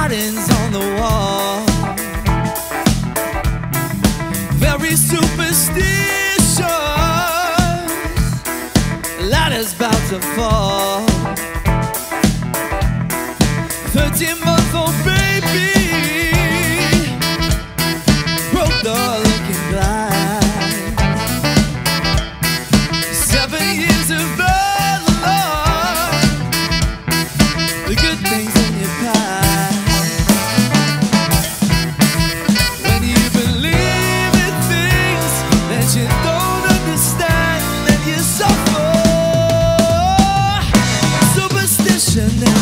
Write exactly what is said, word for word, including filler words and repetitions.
writings on the wall. Very superstitious, ladder's about to fall. Thirteen month old baby broke the looking glass. Seven years of bad luck, the good things in your past. When you believe in things that you don't understand, then you suffer. Superstition.